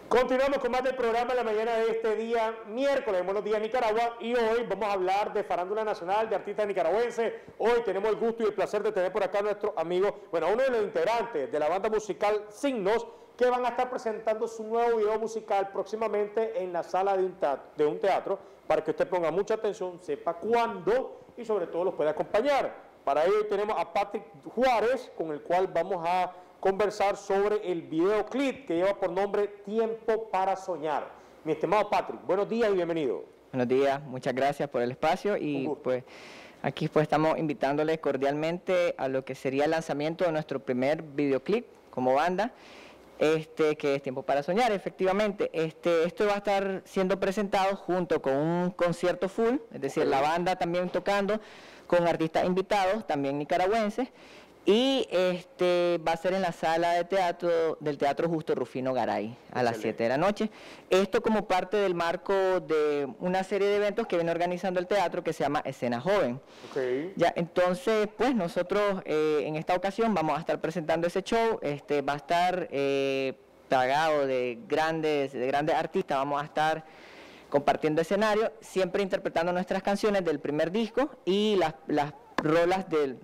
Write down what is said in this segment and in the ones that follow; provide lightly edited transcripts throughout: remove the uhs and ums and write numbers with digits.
Continuamos con más del programa en la mañana de este día, miércoles, Buenos Días Nicaragua, y hoy vamos a hablar de farándula nacional, de artistas nicaragüenses. Hoy tenemos el gusto y el placer de tener por acá a nuestro amigo, bueno, uno de los integrantes de la banda musical Signos, que van a estar presentando su nuevo video musical próximamente en la sala de un teatro, para que usted ponga mucha atención, sepa cuándo y sobre todo los pueda acompañar. Para ello tenemos a Patrick Juárez, con el cual vamos a conversar sobre el videoclip que lleva por nombre Tiempo para Soñar. Mi estimado Patrick, buenos días y bienvenido. Buenos días, muchas gracias por el espacio y pues aquí pues estamos invitándoles cordialmente a lo que sería el lanzamiento de nuestro primer videoclip como banda, que es Tiempo para Soñar. Efectivamente, esto va a estar siendo presentado junto con un concierto full, es decir, la banda también tocando con artistas invitados, también nicaragüenses, y va a ser en la sala de teatro del Teatro Justo Rufino Garay a las 7 de la noche. Esto como parte del marco de una serie de eventos que viene organizando el teatro que se llama Escena Joven. Ya, entonces, pues nosotros en esta ocasión vamos a estar presentando ese show. Va a estar plagado de grandes artistas. Vamos a estar compartiendo escenario, siempre interpretando nuestras canciones del primer disco y las rolas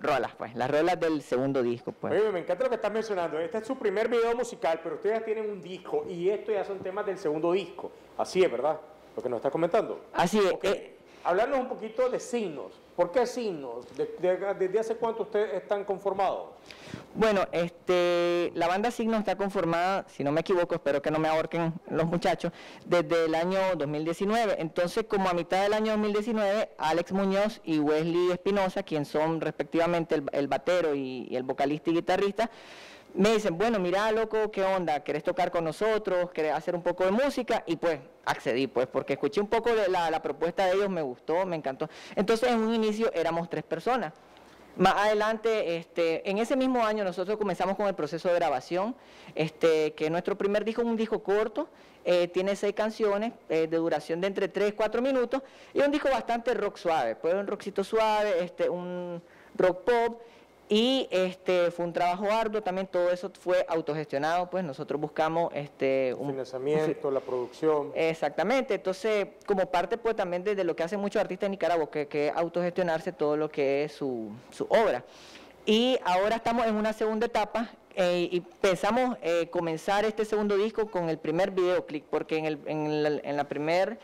del segundo disco, pues. Oye, me encanta lo que estás mencionando. Este es su primer video musical, pero ustedes ya tienen un disco y esto ya son temas del segundo disco. Así es, ¿verdad? Lo que nos estás comentando. Así es. Okay. Hablarnos un poquito de Signos. ¿Por qué Signos? ¿Desde hace cuánto ustedes están conformados? Bueno, la banda Signos está conformada, si no me equivoco, espero que no me ahorquen los muchachos, desde el año 2019. Entonces, como a mitad del año 2019, Alex Muñoz y Wesley Espinosa, quien son respectivamente el batero y el vocalista y guitarrista, me dicen, bueno, mira, loco, ¿qué onda? ¿Querés tocar con nosotros? ¿Querés hacer un poco de música? Y pues accedí, pues, porque escuché un poco de la propuesta de ellos, me gustó, me encantó. Entonces, en un inicio éramos 3 personas. Más adelante, en ese mismo año nosotros comenzamos con el proceso de grabación, que nuestro primer disco es un disco corto, tiene 6 canciones de duración de entre 3 y 4 minutos, y un disco bastante rock suave, pues un rockcito suave, un rock pop, y fue un trabajo arduo, también todo eso fue autogestionado, pues nosotros buscamos financiamiento, la producción. Exactamente, entonces como parte pues también de lo que hacen muchos artistas en Nicaragua, que autogestionarse todo lo que es su obra. Y ahora estamos en una segunda etapa y pensamos comenzar este segundo disco con el primer videoclip, porque en el primer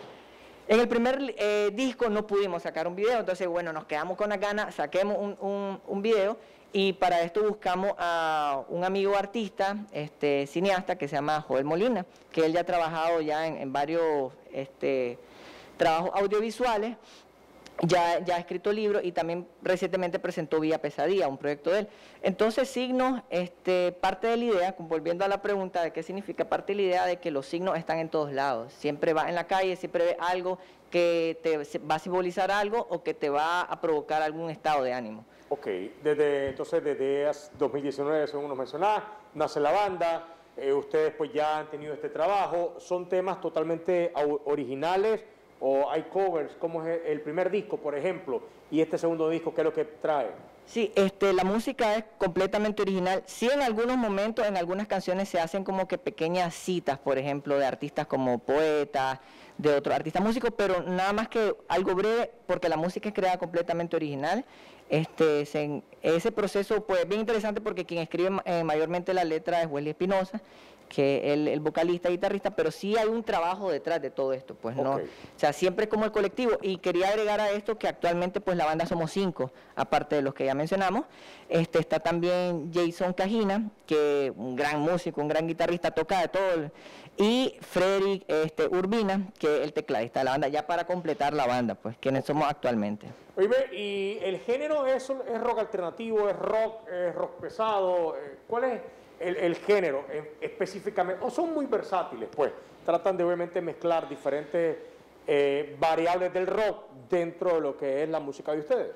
disco no pudimos sacar un video, entonces bueno, nos quedamos con las ganas, saquemos un video, y para esto buscamos a un amigo artista, cineasta, que se llama Joel Molina, que él ya ha trabajado ya en varios trabajos audiovisuales, ya ha escrito libros y también recientemente presentó Vía Pesadilla, un proyecto de él. Entonces Signos, parte de la idea, volviendo a la pregunta de qué significa, parte de la idea de que los signos están en todos lados. Siempre vas en la calle, siempre ves algo que te va a simbolizar algo o que te va a provocar algún estado de ánimo. Ok, entonces desde 2019, según nos mencionaba, nace la banda, ustedes pues ya han tenido este trabajo, ¿son temas totalmente originales o hay covers, como es el primer disco, por ejemplo, y este segundo disco, qué es lo que trae? Sí, la música es completamente original. Sí, en algunos momentos, en algunas canciones se hacen como que pequeñas citas, por ejemplo, de artistas como poetas, de otros artistas músicos, pero nada más que algo breve, porque la música es creada completamente original. Ese proceso, pues, bien interesante porque quien escribe mayormente la letra es Wesley Espinosa, que el vocalista y guitarrista, pero sí hay un trabajo detrás de todo esto, pues no, o sea, siempre como el colectivo. Y quería agregar a esto que actualmente pues la banda somos 5, aparte de los que ya mencionamos. Está también Jason Cajina, que un gran músico, un gran guitarrista, toca de todo, y Frederick Urbina, que es el tecladista de la banda, ya para completar la banda, pues, quienes somos actualmente. Oye, ¿y el género es rock alternativo, es rock pesado? ¿Cuál es el género específicamente? ¿O son muy versátiles, pues? Tratan de obviamente mezclar diferentes variables del rock dentro de lo que es la música de ustedes.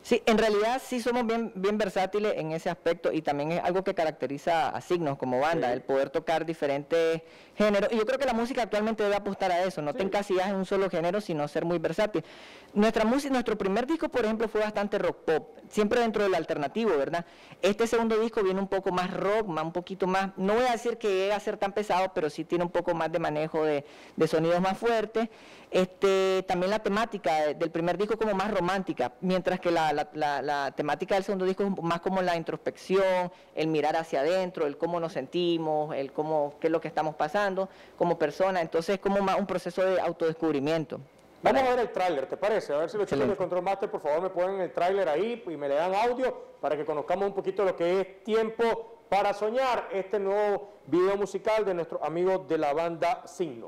Sí, en realidad sí somos bien versátiles en ese aspecto y también es algo que caracteriza a Signos como banda, el poder tocar diferentes géneros. Y yo creo que la música actualmente debe apostar a eso, no te encasillas en un solo género, sino ser muy versátil. Nuestro primer disco, por ejemplo, fue bastante rock pop, siempre dentro del alternativo, ¿verdad? Este segundo disco viene un poco más rock, un poquito más, no voy a decir que llegue a ser tan pesado, pero sí tiene un poco más de manejo de sonidos más fuertes. También la temática del primer disco como más romántica, mientras que la temática del segundo disco es más como la introspección, el mirar hacia adentro, el cómo nos sentimos, qué es lo que estamos pasando como persona. Entonces es como más un proceso de autodescubrimiento. Vamos a ver el tráiler, ¿te parece? A ver si los chicos de Control Master, por favor, me ponen el tráiler ahí y me le dan audio para que conozcamos un poquito lo que es Tiempo para Soñar, este nuevo video musical de nuestros amigos de la banda Signos.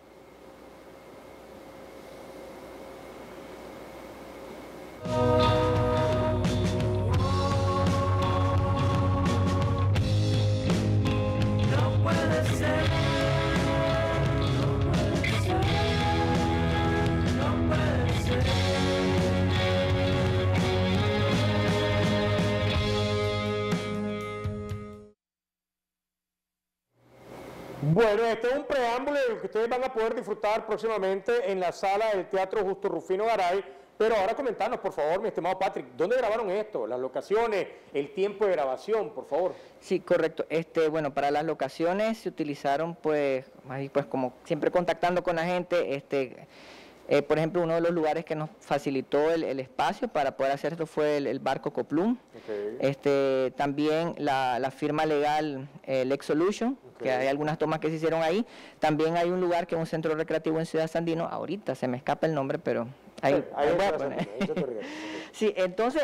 Bueno, este es un preámbulo de lo que ustedes van a poder disfrutar próximamente en la sala del Teatro Justo Rufino Garay. Pero ahora comentarnos, por favor, mi estimado Patrick, ¿dónde grabaron esto? Las locaciones, el tiempo de grabación, por favor. Sí, correcto. Bueno, para las locaciones se utilizaron, pues como siempre contactando con la gente, por ejemplo, uno de los lugares que nos facilitó el espacio para poder hacer esto fue el Barco Coplum. Okay. También la firma legal Lex Solution, que hay algunas tomas que se hicieron ahí. También hay un lugar que es un centro recreativo en Ciudad Sandino. Ahorita se me escapa el nombre, pero ahí voy a poner. Sí, entonces,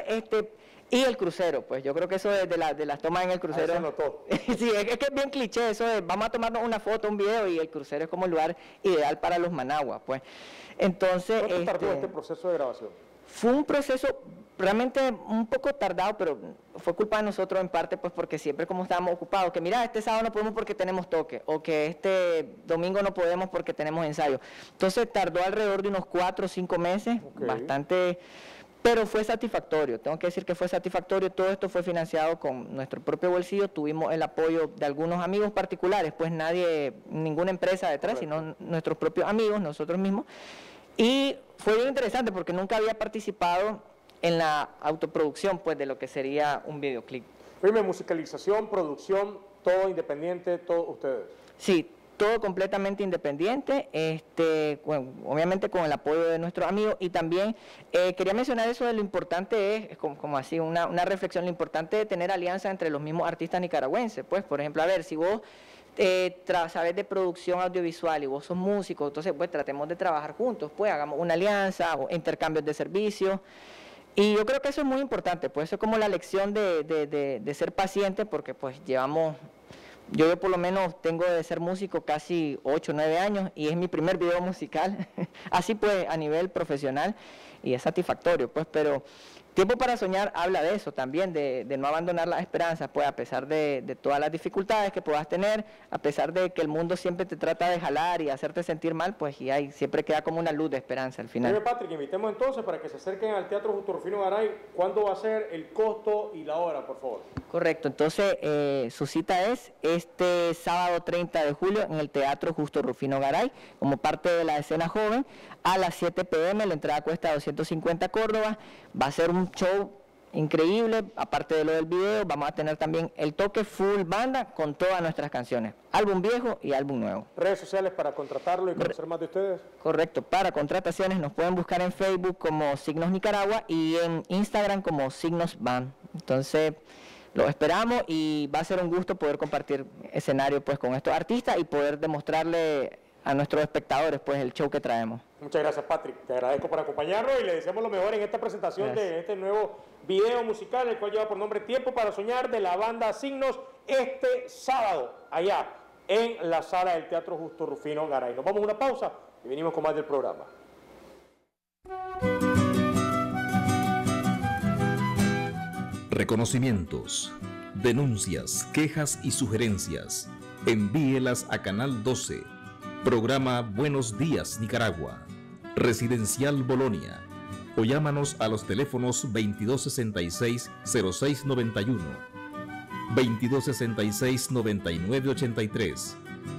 y el crucero, pues yo creo que eso de las tomas en el crucero. Sí, es que es bien cliché eso de vamos a tomarnos una foto, un video, y el crucero es como el lugar ideal para los managuas, pues. Entonces, ¿cuánto tardó este proceso de grabación? Fue un proceso realmente un poco tardado, pero fue culpa de nosotros en parte, pues porque siempre como estábamos ocupados, que mira, este sábado no podemos porque tenemos toque, o que este domingo no podemos porque tenemos ensayo. Entonces tardó alrededor de unos 4 o 5 meses, bastante, pero fue satisfactorio, tengo que decir que fue satisfactorio. Todo esto fue financiado con nuestro propio bolsillo, tuvimos el apoyo de algunos amigos particulares, pues ninguna empresa detrás, sino nuestros propios amigos, nosotros mismos, y fue bien interesante porque nunca había participado en la autoproducción, pues, de lo que sería un videoclip. Primero, musicalización, producción, todo independiente, todos ustedes. Sí, todo completamente independiente, bueno, obviamente con el apoyo de nuestros amigos. Y también quería mencionar eso de lo importante es, como así, una reflexión, lo importante de tener alianza entre los mismos artistas nicaragüenses. Pues, por ejemplo, a ver, si vos sabes de producción audiovisual y vos sos músico, entonces pues tratemos de trabajar juntos, pues hagamos una alianza o intercambios de servicios. Y yo creo que eso es muy importante, pues eso es como la lección de ser paciente, porque pues yo por lo menos tengo de ser músico casi 8 o 9 años y es mi primer video musical, así pues a nivel profesional, y es satisfactorio, pues, pero Tiempo para Soñar habla de eso también, de no abandonar las esperanzas, pues a pesar de todas las dificultades que puedas tener, a pesar de que el mundo siempre te trata de jalar y hacerte sentir mal, pues y siempre queda como una luz de esperanza al final. Oye, Patrick, invitemos entonces para que se acerquen al Teatro Justo Rufino Garay. ¿Cuándo va a ser el costo y la hora, por favor? Correcto, entonces su cita es este sábado 30 de julio en el Teatro Justo Rufino Garay, como parte de la escena joven, a las 7 p.m, la entrada cuesta 250 Córdoba, va a ser un show increíble. Aparte de lo del video, vamos a tener también el toque full banda con todas nuestras canciones, álbum viejo y álbum nuevo. ¿Redes sociales para contratarlo y conocer más de ustedes? Correcto, para contrataciones nos pueden buscar en Facebook como Signos Nicaragua y en Instagram como Signos Band. Entonces los esperamos y va a ser un gusto poder compartir escenario pues con estos artistas y poder demostrarle a nuestros espectadores pues el show que traemos. Muchas gracias, Patrick, te agradezco por acompañarnos y le deseamos lo mejor en esta presentación de este nuevo video musical, el cual lleva por nombre Tiempo para Soñar, de la banda Signos, este sábado allá en la sala del Teatro Justo Rufino Garay. Nos vamos a una pausa y venimos con más del programa. Reconocimientos, denuncias, quejas y sugerencias. Envíelas a Canal 12. Programa Buenos Días Nicaragua. Residencial Bolonia. o llámanos a los teléfonos 2266-0691, 2266-9983,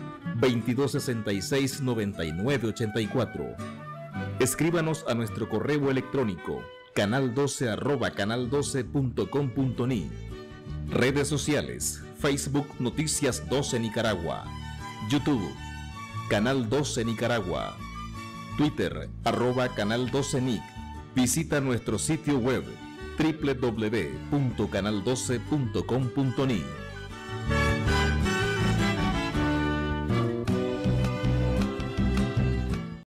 2266-9984. Escríbanos a nuestro correo electrónico canal12@canal12.com.ni. Redes sociales: Facebook Noticias 12 Nicaragua, YouTube Canal 12 Nicaragua, Twitter @Canal 12 Nic. Visita nuestro sitio web www.canal12.com.ni.